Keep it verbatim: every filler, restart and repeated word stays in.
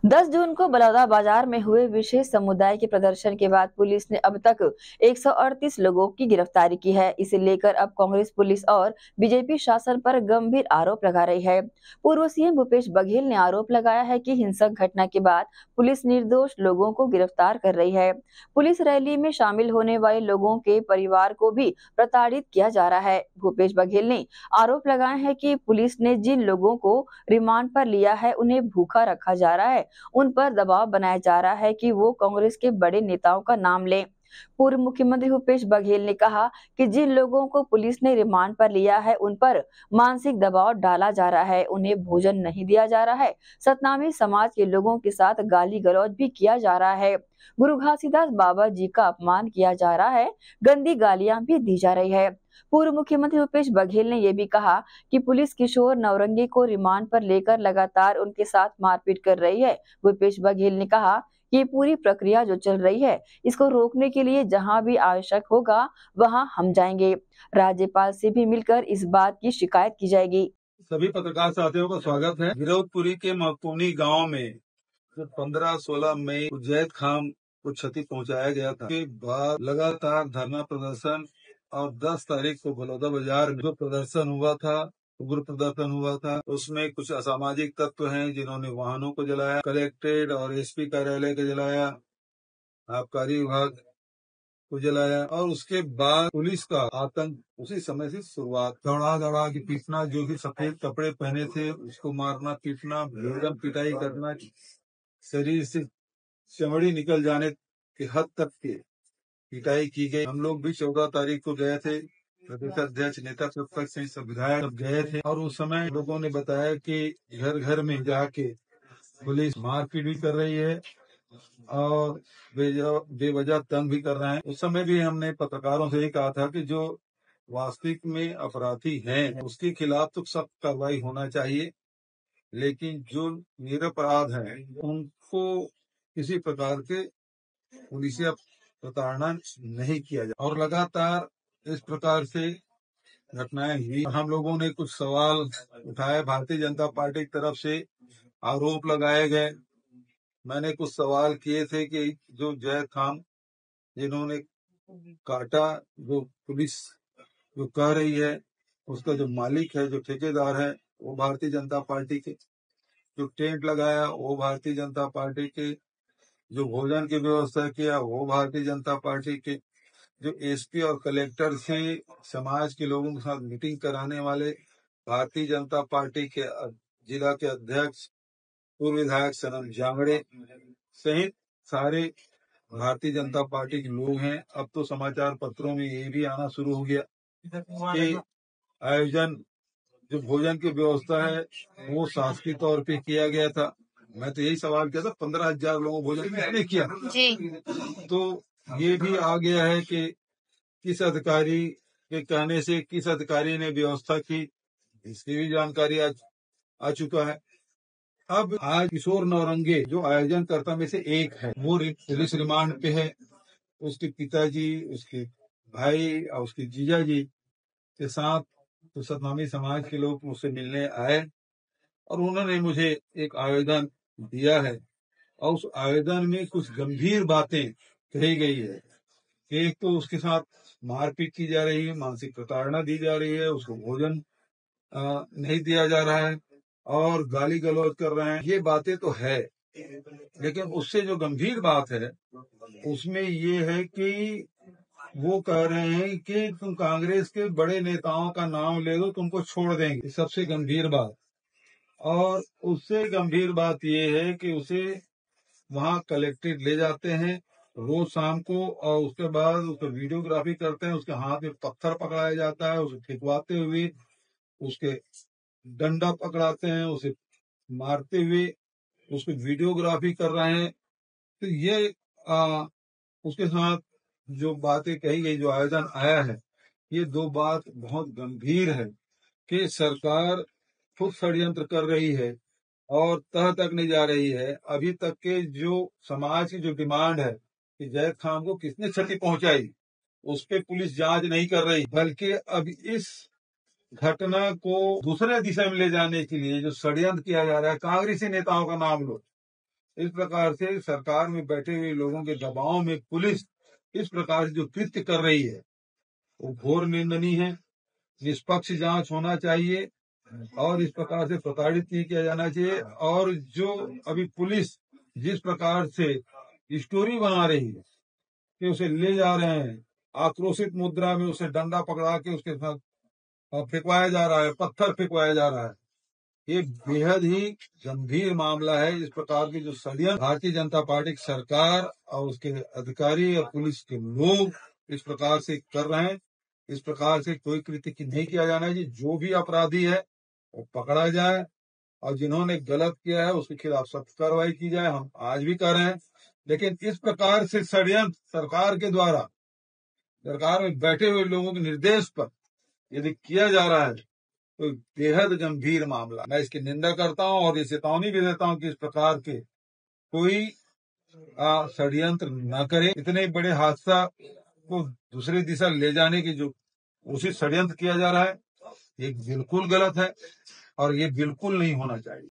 दस जून को बलौदाबाजार में हुए विशेष समुदाय के प्रदर्शन के बाद पुलिस ने अब तक एक सौ अड़तीस लोगों की गिरफ्तारी की है। इसे लेकर अब कांग्रेस पुलिस और बीजेपी शासन पर गंभीर आरोप लगा रही है। पूर्व सीएम भूपेश बघेल ने आरोप लगाया है कि हिंसक घटना के बाद पुलिस निर्दोष लोगों को गिरफ्तार कर रही है। पुलिस रैली में शामिल होने वाले लोगों के परिवार को भी प्रताड़ित किया जा रहा है। भूपेश बघेल ने आरोप लगाया है कि पुलिस ने जिन लोगों को रिमांड पर लिया है उन्हें भूखा रखा जा रहा है, उन पर दबाव बनाया जा रहा है कि वो कांग्रेस के बड़े नेताओं का नाम लें। पूर्व मुख्यमंत्री भूपेश बघेल ने कहा कि जिन लोगों को पुलिस ने रिमांड पर लिया है उन पर मानसिक दबाव डाला जा रहा है, उन्हें भोजन नहीं दिया जा रहा है, सतनामी समाज के लोगों के साथ गाली गलौज भी किया जा रहा है, गुरु घासीदास बाबा जी का अपमान किया जा रहा है, गंदी गालियां भी दी जा रही है। पूर्व मुख्यमंत्री भूपेश बघेल ने यह भी कहा कि पुलिस किशोर नौरंगी को रिमांड पर लेकर लगातार उनके साथ मारपीट कर रही है। भूपेश बघेल ने कहा कि ये पूरी प्रक्रिया जो चल रही है इसको रोकने के लिए जहां भी आवश्यक होगा वहां हम जाएंगे। राज्यपाल से भी मिलकर इस बात की शिकायत की जाएगी। सभी पत्रकार साथियों का स्वागत है। गिरौदपुरी के मकूनी गांव में जो पंद्रह सोलह मई को जैद खान को क्षति पहुंचाया गया था के बाद लगातार धरना प्रदर्शन और दस तारीख को बलौदाबाजार में जो प्रदर्शन हुआ था, उग्र प्रदर्शन हुआ था, उसमें कुछ असामाजिक तत्व हैं जिन्होंने वाहनों को जलाया, कलेक्ट्रेट और एसपी कार्यालय को जलाया, आबकारी विभाग को जलाया और उसके बाद पुलिस का आतंक उसी समय से शुरुआत। दौड़ा दौड़ा के पीटना, जो भी सफेद कपड़े पहने थे उसको मारना पीटना, बेदम पिटाई करना, शरीर से चमड़ी निकल जाने के हद तक की पिटाई की गई। हम लोग भी चौदह तारीख को गए थे, प्रदेश अध्यक्ष नेता प्रतिपक्ष से सब विधायक सब गए थे और उस समय लोगों ने बताया कि घर घर में जाके पुलिस मारपीट भी कर रही है और बेवजह तंग भी कर रहे हैं। उस समय भी हमने पत्रकारों से ये कहा था कि जो वास्तविक में अपराधी हैं उसके खिलाफ तो सख्त कार्रवाई होना चाहिए, लेकिन जो निरपराध हैं उनको किसी प्रकार के पुलिसिया प्रताड़ना नहीं किया जाए। और लगातार इस प्रकार से घटनाएं हुई। हम लोगों ने कुछ सवाल उठाए, भारतीय जनता पार्टी की तरफ से आरोप लगाए गए। मैंने कुछ सवाल किए थे कि जो जैद खान जिन्होंने काटा, जो पुलिस जो कह रही है उसका जो मालिक है, जो ठेकेदार है वो भारतीय जनता पार्टी के, जो टेंट लगाया वो भारतीय जनता पार्टी के, जो भोजन की व्यवस्था किया वो भारतीय जनता पार्टी के, जो एसपी और कलेक्टर से समाज के लोगों के साथ मीटिंग कराने वाले भारतीय जनता पार्टी के जिला के अध्यक्ष पूर्व विधायक सनम जांगड़े सहित सारे भारतीय जनता पार्टी के लोग हैं। अब तो समाचार पत्रों में ये भी आना शुरू हो गया कि आयोजन जो भोजन की व्यवस्था है वो शासकीय तौर पे किया गया था। मैं तो यही सवाल किया था, पंद्रह हजार लोगों भोजन किसने किया जी? तो ये भी आ गया है कि किस अधिकारी के कहने से किस अधिकारी ने व्यवस्था की, इसकी भी जानकारी आ, आ चुका है। अब आज किशोर नौरंगे जो आयोजनकर्ता में से एक है वो पुलिस रिमांड पे है। उसके पिताजी, उसके भाई और उसके जीजा जी के साथ तो सतनामी समाज के लोग मुझसे मिलने आए और उन्होंने मुझे एक आवेदन दिया है और उस आवेदन में कुछ गंभीर बातें कही गई है कि एक तो उसके साथ मारपीट की जा रही है, मानसिक प्रताड़ना दी जा रही है, उसको भोजन आ, नहीं दिया जा रहा है और गाली गलौज कर रहे हैं। ये बातें तो है, लेकिन उससे जो गंभीर बात है उसमें ये है कि वो कह रहे हैं कि तुम कांग्रेस के बड़े नेताओं का नाम ले दो, तुमको छोड़ देंगे। सबसे गंभीर बात। और उससे गंभीर बात ये है कि उसे वहां कलेक्ट्रेट ले जाते हैं रोज शाम को और उसके बाद उसको वीडियोग्राफी करते हैं, उसके हाथ में पत्थर पकड़ाया जाता है, उसे फेंकवाते हुए उसके डंडा पकड़ाते हैं, उसे मारते हुए उसको वीडियोग्राफी कर रहे हैं। तो ये आ, उसके साथ जो बातें कही गई, जो आयोजन आया है, ये दो बात बहुत गंभीर है कि सरकार खुद षड्यंत्र कर रही है और तह तक नहीं जा रही है। अभी तक के जो समाज की जो डिमांड है कि जैद खान को किसने क्षति पहुंचाई उस पर पुलिस जांच नहीं कर रही, बल्कि अब इस घटना को दूसरे दिशा में ले जाने के लिए जो षड्यंत्र किया जा रहा है, कांग्रेसी नेताओं का नाम लो, इस प्रकार से सरकार में बैठे हुए लोगों के दबाव में पुलिस इस प्रकार से जो कृत्य कर रही है वो घोर निंदनीय है। निष्पक्ष जांच होना चाहिए और इस प्रकार से प्रताड़ित नहीं किया जाना चाहिए। और जो अभी पुलिस जिस प्रकार से स्टोरी बना रही है कि उसे ले जा रहे हैं, आक्रोशित मुद्रा में उसे डंडा पकड़ा के उसके साथ फेंकवाया जा रहा है, पत्थर फेंकवाया जा रहा है, ये बेहद ही गंभीर मामला है। इस प्रकार की जो षड्यंत्र भारतीय जनता पार्टी की सरकार और उसके अधिकारी और पुलिस के लोग इस प्रकार से कर रहे हैं, इस प्रकार से कोई कृत्य नहीं किया जाना चाहिए। जो भी अपराधी है वो पकड़ा जाए और जिन्होंने गलत किया है उसके खिलाफ सख्त कार्रवाई की जाए। हम आज भी कर रहे हैं, लेकिन इस प्रकार से षड्यंत्र सरकार के द्वारा, सरकार में बैठे हुए लोगों के निर्देश पर यदि किया जा रहा है तो बेहद गंभीर मामला। मैं इसकी निंदा करता हूं और ये चेतावनी भी देता हूं कि इस प्रकार के कोई षड्यंत्र न करे। इतने बड़े हादसा को दूसरी दिशा ले जाने की जो उसी षड्यंत्र किया जा रहा है, ये बिल्कुल गलत है और ये बिल्कुल नहीं होना चाहिए।